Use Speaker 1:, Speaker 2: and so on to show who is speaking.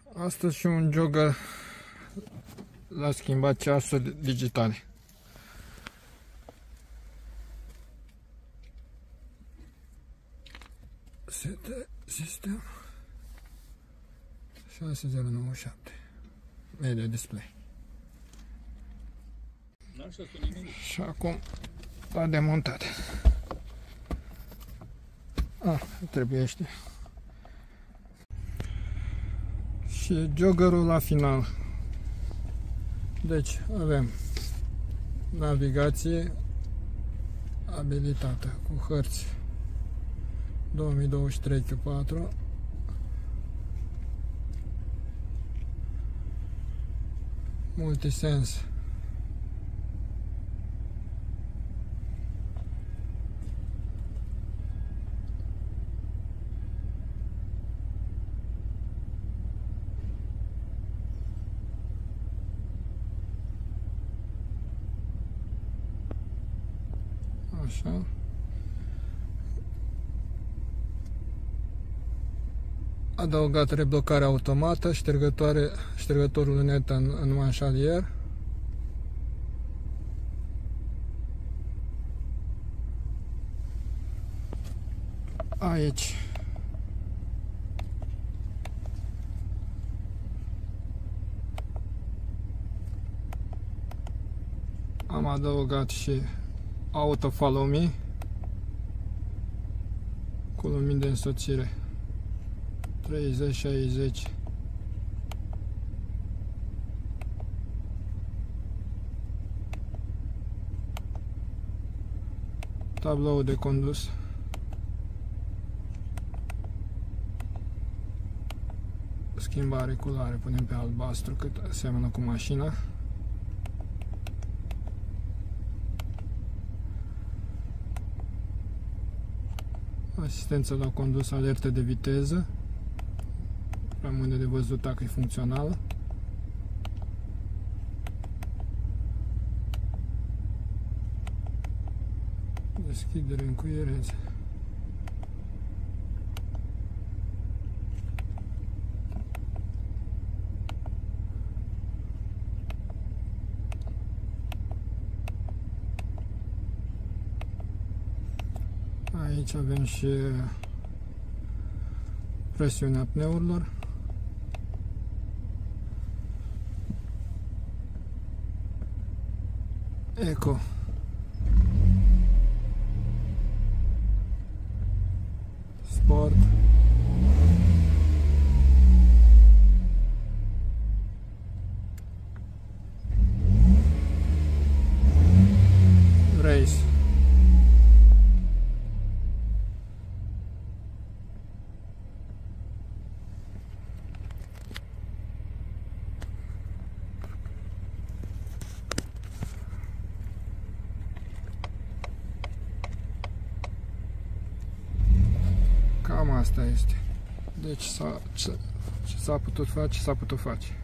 Speaker 1: Astăzi și un jogger l-a schimbat ceasuri digitale. Sete sistem 6097 media display. Și acum l-a demontat. Trebuiește. Și joggerul la final. Deci avem navigație abilitată cu hărți 2023/4, multisens, așa. Adăugat reblocare automată, ștergătorul lunetă în manșalier. Aici am adăugat și Auto Follow Me cu lumini de însoțire 30-60. Tablou de condus. Schimbare culoare, punem pe albastru cât seamănă cu mașina. Asistență la condus, alerte de viteză. Rămâne de văzut dacă e funcțională. Deschidere, încuiere. Aici avem și presiunea pneurilor. Eco. Sport. Race. Cam asta este. Deci ce s-a putut face, s-a putut face.